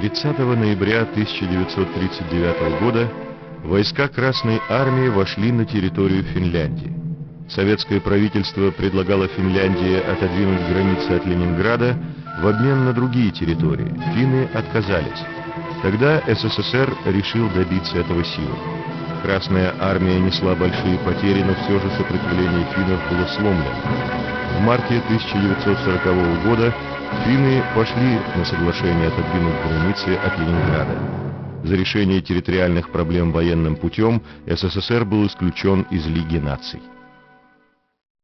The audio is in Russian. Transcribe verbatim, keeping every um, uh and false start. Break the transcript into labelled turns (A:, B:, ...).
A: тридцатого ноября тысяча девятьсот тридцать девятого года войска Красной Армии вошли на территорию Финляндии. Советское правительство предлагало Финляндии отодвинуть границы от Ленинграда в обмен на другие территории. Финны отказались. Тогда СССР решил добиться этого силой. Красная Армия несла большие потери, но все же сопротивление финнов было сломлено. В марте тысяча девятьсот сорокового года финны пошли на соглашение отодвинуть границы от Ленинграда. За решение территориальных проблем военным путем СССР был исключен из Лиги наций.